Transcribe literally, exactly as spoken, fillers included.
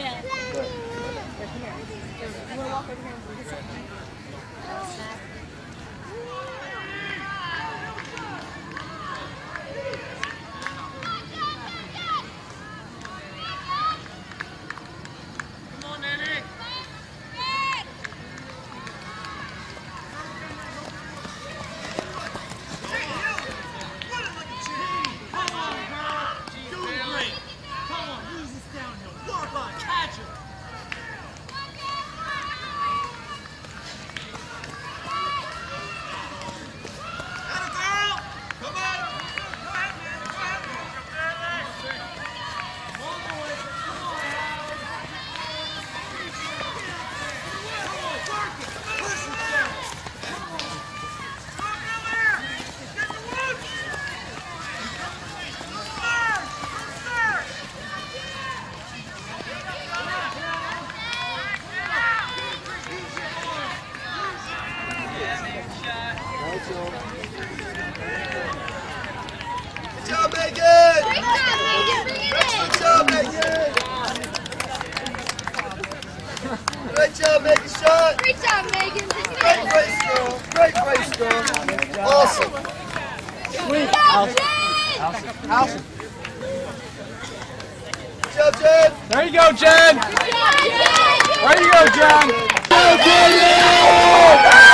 Yeah. Good. You want to walk over here and get something? Good job, Megan! Good job, Megan! Great job, Megan. Shot! Great job, Megan. Great race, girl. Great race, girl. Awesome. Sweet. Allison. Allison. Good job, Jen. There you go, Jen. Good job, Jen. There you go, Jen. Go, Jen!